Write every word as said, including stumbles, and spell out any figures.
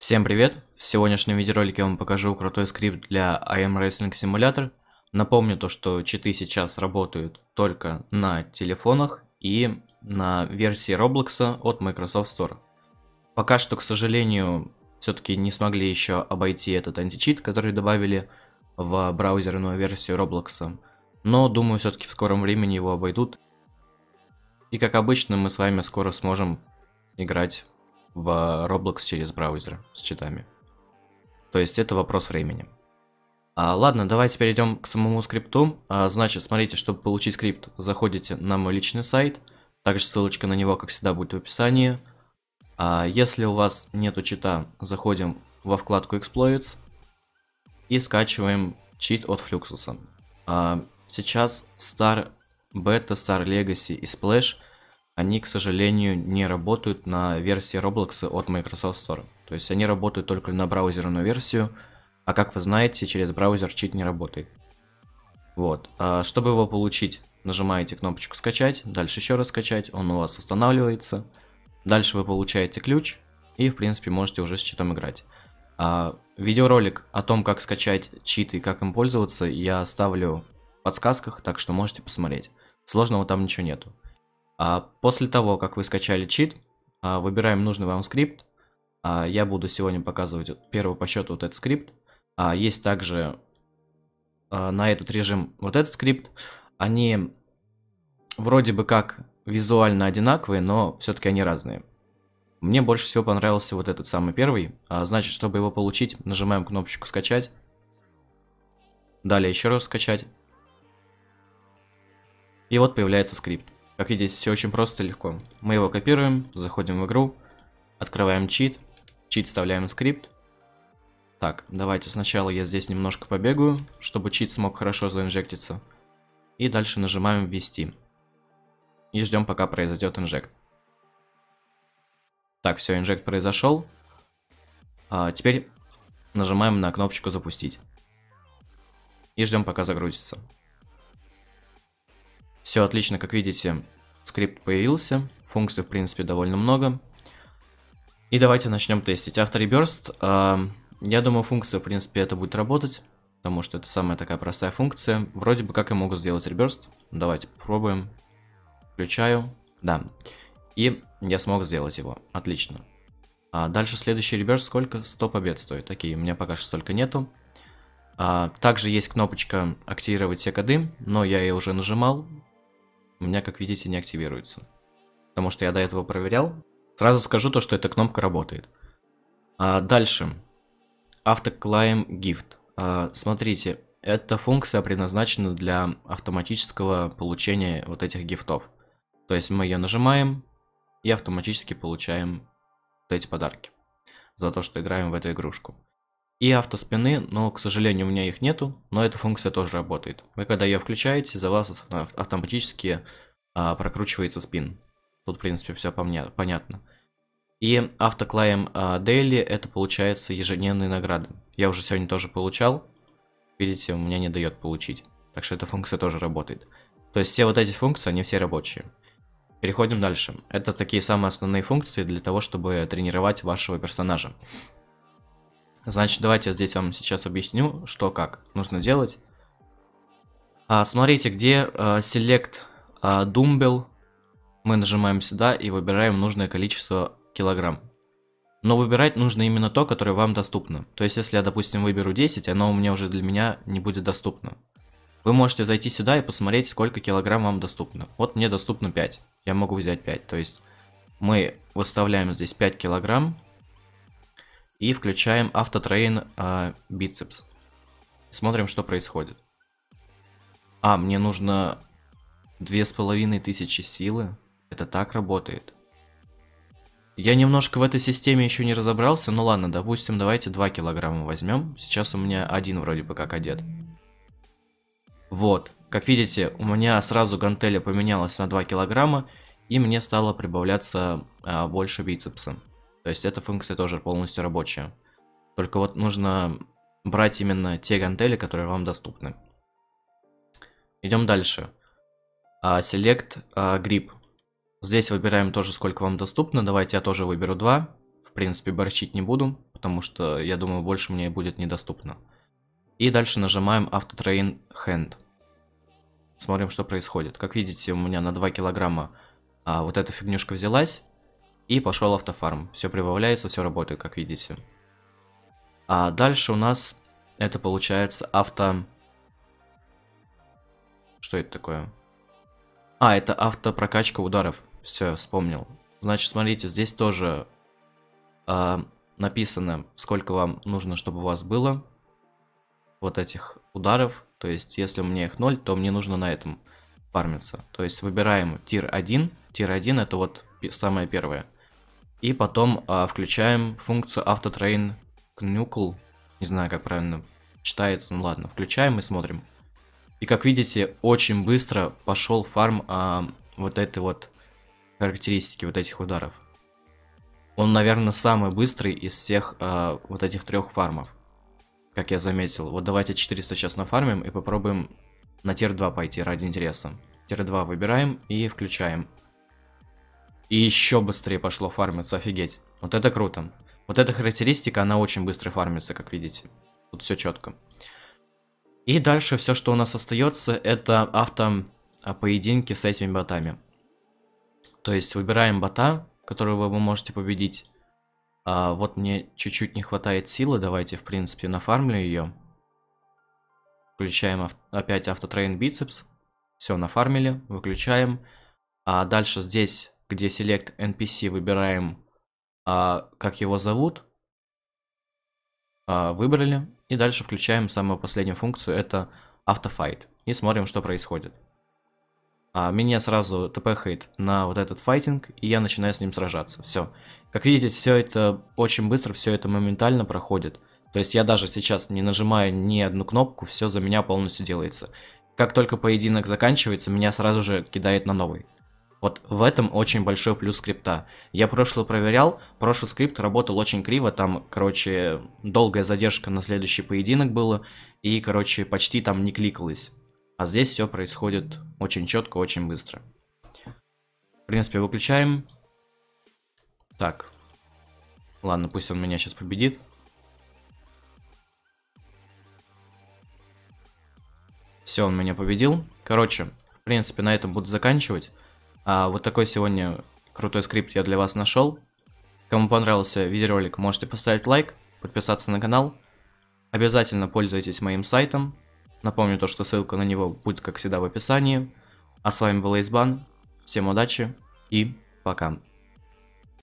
Всем привет! В сегодняшнем видеоролике я вам покажу крутой скрипт для ай эм Wrestling Simulator. Напомню то, что читы сейчас работают только на телефонах и на версии Roblox от Microsoft Store. Пока что, к сожалению, все-таки не смогли еще обойти этот античит, который добавили в браузерную версию Roblox. Но думаю, все-таки в скором времени его обойдут. И как обычно, мы с вами скоро сможем играть в Roblox через браузер с читами. То есть это вопрос времени. А, ладно, давайте перейдем к самому скрипту. А, значит, смотрите, чтобы получить скрипт, заходите на мой личный сайт. Также ссылочка на него, как всегда, будет в описании. А, если у вас нету чита, заходим во вкладку Exploits и скачиваем чит от Fluxus. А, сейчас Star Beta, Star Legacy и Splash, они, к сожалению, не работают на версии Roblox от Microsoft Store. То есть они работают только на браузерную версию, а как вы знаете, через браузер чит не работает. Вот. А чтобы его получить, нажимаете кнопочку «Скачать», дальше еще раз скачать, он у вас устанавливается. Дальше вы получаете ключ и, в принципе, можете уже с читом играть. А видеоролик о том, как скачать читы и как им пользоваться, я оставлю в подсказках, так что можете посмотреть. Сложного там ничего нету. А после того, как вы скачали чит, выбираем нужный вам скрипт. Я буду сегодня показывать первый по счету вот этот скрипт. Есть также на этот режим вот этот скрипт. Они вроде бы как визуально одинаковые, но все-таки они разные. Мне больше всего понравился вот этот самый первый. Значит, чтобы его получить, нажимаем кнопочку «Скачать». Далее еще раз «Скачать». И вот появляется скрипт. Как видите, все очень просто и легко. Мы его копируем, заходим в игру, открываем чит, чит вставляем в скрипт. Так, давайте сначала я здесь немножко побегаю, чтобы чит смог хорошо заинжектиться. И дальше нажимаем «Ввести». И ждем, пока произойдет инжект. Так, все, инжект произошел. А теперь нажимаем на кнопочку «Запустить». И ждем, пока загрузится. Все отлично, как видите, скрипт появился, функций в принципе довольно много. И давайте начнем тестить. Автореберст, э, я думаю, функция в принципе это будет работать, потому что это самая такая простая функция. Вроде бы как я могу сделать реберст. Давайте попробуем. Включаю, да. И я смог сделать его, отлично. А дальше следующий реберст сколько? сто побед стоит. Окей, у меня пока что столько нету. А, также есть кнопочка активировать все коды, но я ее уже нажимал. У меня, как видите, не активируется. Потому что я до этого проверял. Сразу скажу то, что эта кнопка работает. А дальше. AutoClaim Gift. А, смотрите, эта функция предназначена для автоматического получения вот этих гифтов. То есть мы ее нажимаем и автоматически получаем вот эти подарки. За то, что играем в эту игрушку. И автоспины, но, к сожалению, у меня их нету, но эта функция тоже работает. Вы когда ее включаете, за вас автоматически а, прокручивается спин. Тут, в принципе, все понятно. И AutoClaim Daily, это получается ежедневные награды. Я уже сегодня тоже получал. Видите, у меня не дает получить. Так что эта функция тоже работает. То есть все вот эти функции, они все рабочие. Переходим дальше. Это такие самые основные функции для того, чтобы тренировать вашего персонажа. Значит, давайте я здесь вам сейчас объясню, что как нужно делать. А, смотрите, где а, Select а, Dumbbell. Мы нажимаем сюда и выбираем нужное количество килограмм. Но выбирать нужно именно то, которое вам доступно. То есть, если я, допустим, выберу десять, оно у меня уже для меня не будет доступно. Вы можете зайти сюда и посмотреть, сколько килограмм вам доступно. Вот мне доступно пять. Я могу взять пять. То есть, мы выставляем здесь пять килограмм. И включаем автотрейн э, бицепс. Смотрим, что происходит. А, мне нужно две с половиной тысячи силы. Это так работает. Я немножко в этой системе еще не разобрался. Ну ладно, допустим, давайте два килограмма возьмем. Сейчас у меня один вроде бы как одет. Вот. Как видите, у меня сразу гантеля поменялась на два килограмма. И мне стало прибавляться э, больше бицепса. То есть эта функция тоже полностью рабочая. Только вот нужно брать именно те гантели, которые вам доступны. Идем дальше. Select Grip. Здесь выбираем тоже, сколько вам доступно. Давайте я тоже выберу два. В принципе, борщить не буду, потому что, я думаю, больше мне будет недоступно. И дальше нажимаем Auto-Train Hand. Смотрим, что происходит. Как видите, у меня на два килограмма а, вот эта фигнюшка взялась, и пошел автофарм. Все прибавляется, все работает, как видите. А дальше у нас это получается авто... Что это такое? А, это автопрокачка ударов. Все, вспомнил. Значит, смотрите, здесь тоже а, написано, сколько вам нужно, чтобы у вас было вот этих ударов. То есть, если у меня их ноль, то мне нужно на этом фармиться. То есть, выбираем тир один. Тир один это вот самое первое. И потом а, включаем функцию Auto-Train Knuckle. Не знаю, как правильно читается. Ну ладно, включаем и смотрим. И как видите, очень быстро пошел фарм а, вот этой вот характеристики, вот этих ударов. Он, наверное, самый быстрый из всех а, вот этих трех фармов. Как я заметил. Вот давайте четыреста сейчас нафармим и попробуем на тир два пойти ради интереса. Тир два выбираем и включаем. И еще быстрее пошло фармиться, офигеть. Вот это круто. Вот эта характеристика, она очень быстро фармится, как видите. Тут все четко. И дальше все, что у нас остается, это авто поединки с этими ботами. То есть выбираем бота, которого вы можете победить. А, вот мне чуть-чуть не хватает силы, давайте, в принципе, нафармлю ее. Включаем ав опять Auto-Train Biceps. Все, нафармили, выключаем. А дальше здесь, где Select эн пи си, выбираем, а, как его зовут. А, выбрали. И дальше включаем самую последнюю функцию, это Автофайт. И смотрим, что происходит. А, меня сразу тпхает на вот этот файтинг, и я начинаю с ним сражаться. Все. Как видите, все это очень быстро, все это моментально проходит. То есть я даже сейчас не нажимаю ни одну кнопку, все за меня полностью делается. Как только поединок заканчивается, меня сразу же кидает на новый. Вот в этом очень большой плюс скрипта. Я прошлый проверял, прошлый скрипт работал очень криво, там, короче, долгая задержка на следующий поединок было, и, короче, почти там не кликалось. А здесь все происходит очень четко, очень быстро. В принципе, выключаем. Так. Ладно, пусть он меня сейчас победит. Все, он меня победил. Короче, в принципе, на этом буду заканчивать. А вот такой сегодня крутой скрипт я для вас нашел. Кому понравился видеоролик, можете поставить лайк, подписаться на канал. Обязательно пользуйтесь моим сайтом. Напомню то, что ссылка на него будет, как всегда, в описании. А с вами был Эйсбан. Всем удачи и пока.